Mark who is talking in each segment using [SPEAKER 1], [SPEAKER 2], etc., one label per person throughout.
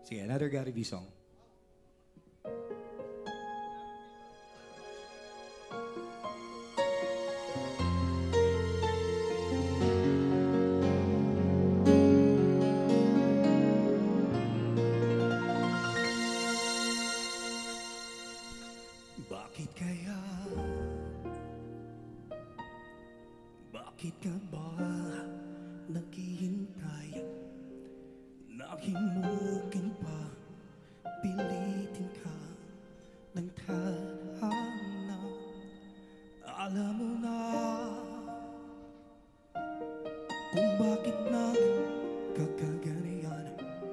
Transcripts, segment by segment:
[SPEAKER 1] Sige, another Gary V song.
[SPEAKER 2] Bakit kaya? Bakit ka ba naghihintay? Nahimukin pa, pilitin ka ng tadhana. Alam mo na kung bakit nagkakaganyan.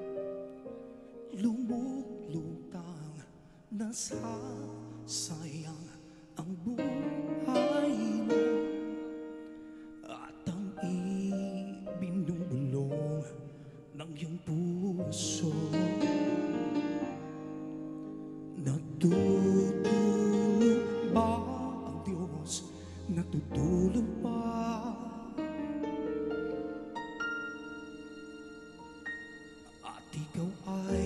[SPEAKER 2] Lumulutang nasasayang ang buhay mo at ang ibinubulong ng iyong puso. Natutulog ba ang Diyos? Natutulog ba? At ikaw ay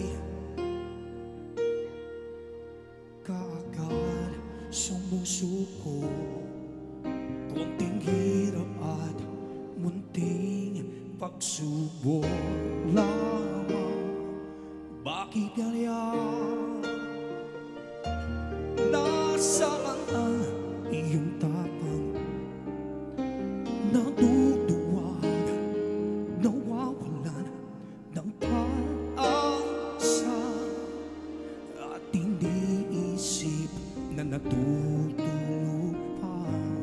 [SPEAKER 2] kaagad sumusuko. Kunting hirap at munting pagsubok lamang. Bakit ganyan? Nasaan ang iyong tapang? Naduduwag, nawawalan ng pag-asa at hindi isip na natutulog pa.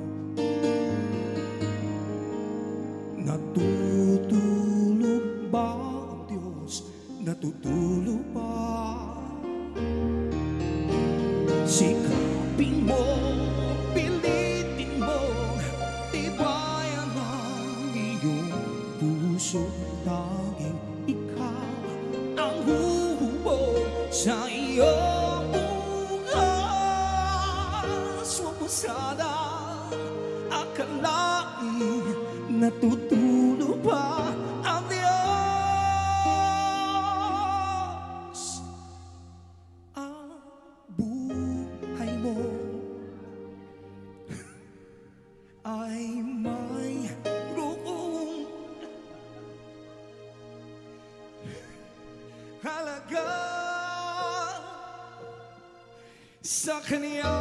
[SPEAKER 2] Natutulog ba ang Diyos? Natutulog ba? Sikapin mo, pilitin mo, tibayan ang iyong puso. Tanging ikaw ang huhubog sa iyong bukas. Huwag mo sana akalain natutulog ba ang Diyos. Ang buhay mo ay may roong halaga sa Kanya.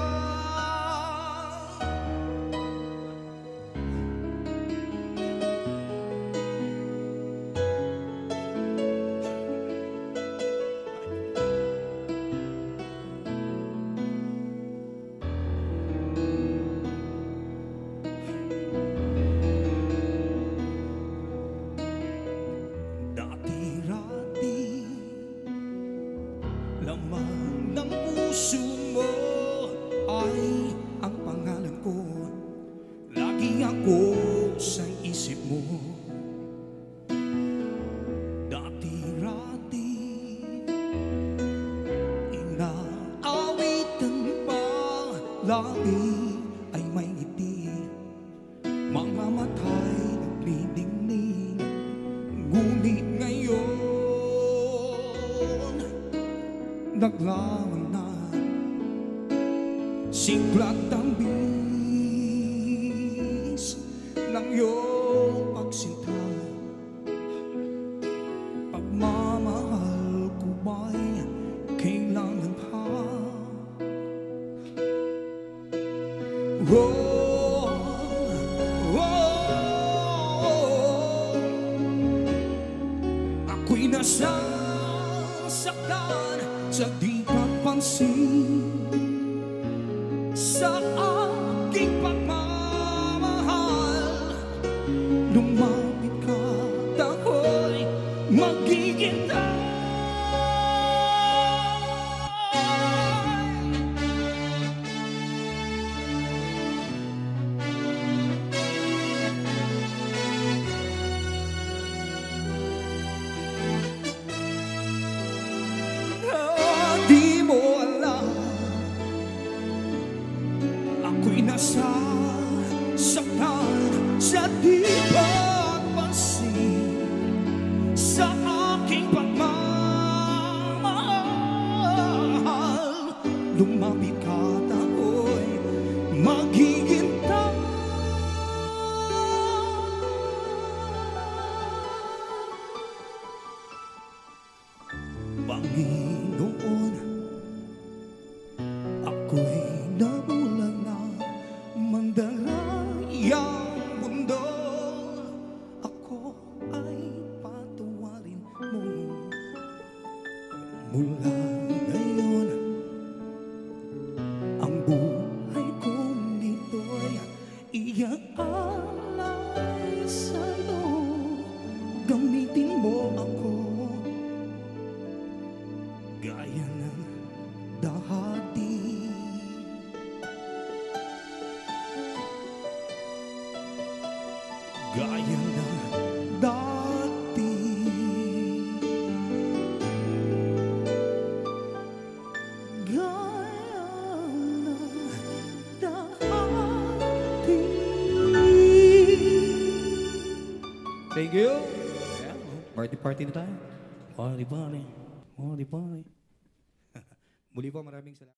[SPEAKER 2] Dati-rati lamang ng puso mo ay ang pangalan ko. Lagi ako sa isip mo. Dati-rati inaawitan pa, lagi ay may ngiti. Mga mata'y nagniningning, ngunit ngayon naglawan na siklat ang bis ng iyong pagsinta. Pagmamahal ko ba'y kailangan pa? Oh, ako'y nasasaktan sa di pagpansin sa aking pagmamahal. Lumapit ka at ako'y maghihintay. Di mo alam, ako'y nasasaktan sa di pagpansin sa aking pagmamahal. lumapit ka at ako'y magiging Panginoon, ako'y nabulag na mandalayang mundo. Ako ay patawarin mo. Mula ngayon, ang buhay kong ito'y iaalay sa'yo. Gamitin mo ako gaya ng dati. Gaya ng dati. Gaya ng dati. Thank you. Yeah, party na tayo. Party. Muli po, maraming salamat.